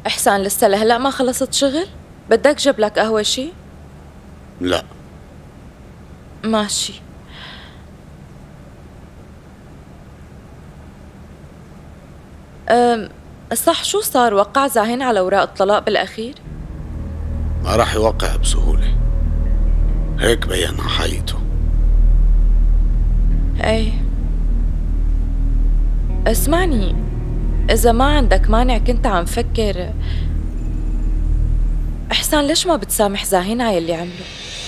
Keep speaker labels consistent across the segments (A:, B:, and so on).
A: إحسان لسه لهلأ ما خلصت شغل؟ بدك جيب لك قهوة شي؟
B: لا.
A: ماشي. صح، شو صار؟ وقع زاهين على أوراق الطلاق بالأخير؟
B: ما راح يوقع بسهولة، هيك بين حقيقته.
A: ايه، اسمعني، إذا ما عندك مانع كنت عم فكر، إحسان ليش ما بتسامح زاهين على اللي عمله؟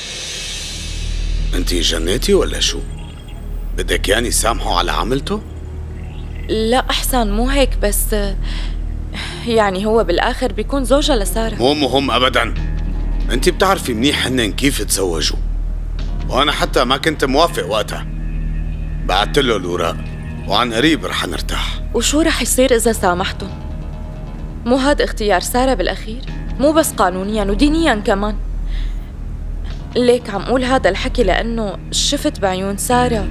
B: انتي جنيتي ولا شو؟ بدك يعني سامحه على عملته؟
A: لا إحسان مو هيك، بس يعني هو بالآخر بيكون زوجها لسارة.
B: مو مهم أبداً. انتي بتعرفي منيح هنن كيف تزوجوا، وأنا حتى ما كنت موافق وقتها. بعت له الأوراق وعن قريب رح نرتاح.
A: وشو رح يصير إذا سامحتهم؟ مو هاد اختيار سارة بالأخير؟ مو بس قانونياً ودينياً كمان. ليك عم قول هذا الحكي لأنه شفت بعيون سارة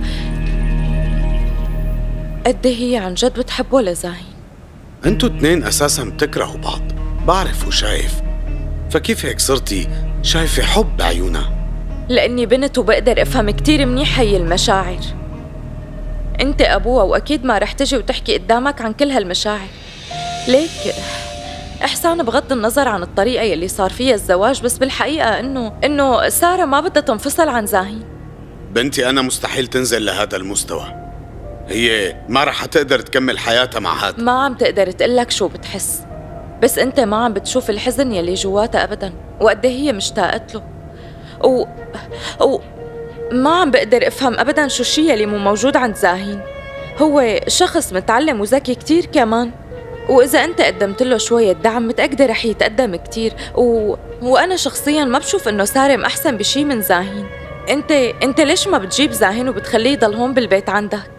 A: قد هي عن جد بتحبه لزاهين.
B: انتوا اتنين أساساً بتكرهوا بعض، بعرف وشايف، فكيف هيك صرتي شايفة حب بعيونها؟
A: لأني بنت وبقدر أفهم كتير منيح هي المشاعر. أنت أبوها وأكيد ما رح تجي وتحكي قدامك عن كل هالمشاعر. ليك إحسان بغض النظر عن الطريقة يلي صار فيها الزواج، بس بالحقيقة إنه سارة ما بدها تنفصل عن زاهين.
B: بنتي أنا مستحيل تنزل لهذا المستوى، هي ما رح تقدر تكمل حياتها مع هذا.
A: ما عم تقدر تقلك شو بتحس، بس أنت ما عم بتشوف الحزن يلي جواتها أبداً، وقد هي مشتاقت له. ما عم بقدر أفهم أبداً شو الشي يلي مو موجود عند زاهين. هو شخص متعلم وذكي كتير كمان، وإذا أنت قدمت له شوية دعم متأكدة رح يتقدم كتير. وأنا شخصياً ما بشوف إنه سارم أحسن بشي من زاهين. أنت ليش ما بتجيب زاهين وبتخليه يضل هون بالبيت عندك؟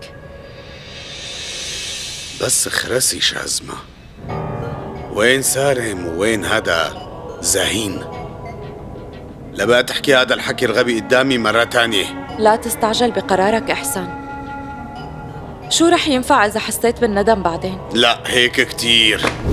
B: بس خرسي شازمة، وين سارم وين هذا زاهين؟ لا بقى تحكي هذا الحكي الغبي قدامي مرة تانية.
A: لا تستعجل بقرارك إحسان. شو رح ينفع إذا حسيت بالندم بعدين؟
B: لا هيك كتير.